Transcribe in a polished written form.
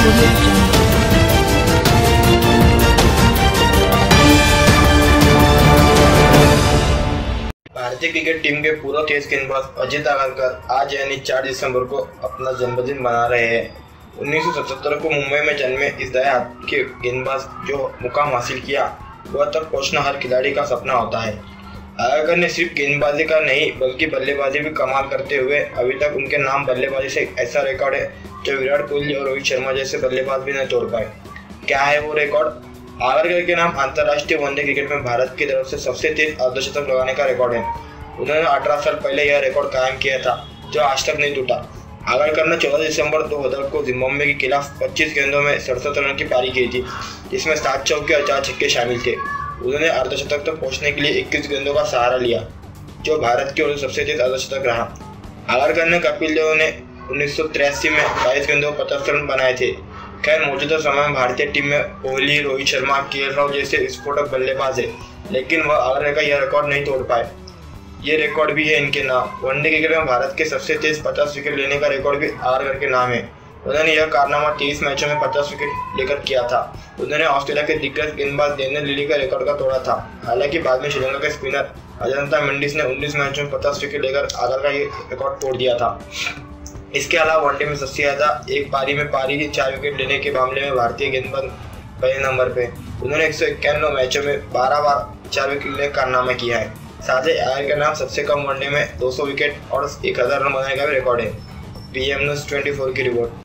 भारतीय cricket team के पूर्व तेज गेंदबाज अजित आगरकर आज यानी 4 दिसंबर को अपना जन्मदिन मना रहे हैं। 1977 को मुंबई में जन्मे इस दाएं हाथ के गेंदबाज जो मुकाम हासिल किया वह तक पहुंचना हर खिलाड़ी का सपना होता है। आगरकर ने सिर्फ गेंदबाजी का नहीं बल्कि बल्लेबाजी भी कमाल करते हुए अभी तक उनके नाम बल्लेबाजी से एक ऐसा रिकॉर्ड है जो विराट कोहली और रोहित शर्मा जैसे बल्लेबाज भी नहीं तोड़ पाए। क्या है वो रिकॉर्ड? आगरकर के नाम अंतर्राष्ट्रीय वनडे क्रिकेट में भारत की तरफ से सबसे तेज अर्धशतक लगाने का रिकॉर्ड है। उन्होंने 18 साल पहले यह रिकॉर्ड कायम किया था जो आज तक नहीं टूटा। आगरकर ने 14 दिसंबर 2000 को जिम्बाब्वे के खिलाफ 25 गेंदों में 67 रन की पारी की थी, जिसमें 7 चौके और 4 छक्के शामिल थे। उन्होंने अर्धशतक तक पहुंचने के लिए 21 गेंदों का सहारा लिया, जो भारत की ओर सबसे तेज अर्धशतक रहा। आगरकर ने कपिल देव ने 1983 में 22 गेंदों 50 रन बनाए थे। खैर, मौजूदा समय में भारतीय टीम में कोहली, रोहित शर्मा, के राहुल जैसे विस्फोटक बल्लेबाज है, लेकिन वह आगरकर का यह रिकॉर्ड नहीं तोड़ पाए। ये रिकॉर्ड भी है इनके नाम। वनडे क्रिकेट में भारत के सबसे तेज 50 विकेट लेने का रिकॉर्ड भी आगरकर के नाम है। उन्होंने यह कारनामा 23 मैचों में 50 विकेट लेकर किया था। उन्होंने ऑस्ट्रेलिया के दिग्गज गेंदबाज डेनियल लिली का रिकॉर्ड का तोड़ा था। हालांकि बाद में श्रीलंका के स्पिनर अजंता मेंडिस ने 19 मैचों में 50 विकेट लेकर आगरकर का ये रिकॉर्ड तोड़ दिया था। इसके अलावा वनडे में सबसे ज्यादा एक पारी में 4 विकेट लेने के मामले में भारतीय गेंदबाज पहले नंबर पे। उन्होंने 191 मैचों में 12 बार 4 विकेट लेने का कारनामा किया है। साथ ही आगरकर के नाम सबसे कम वनडे में 200 विकेट और 1000 रन बनाने का भी रिकॉर्ड है। PM News 24 की रिपोर्ट।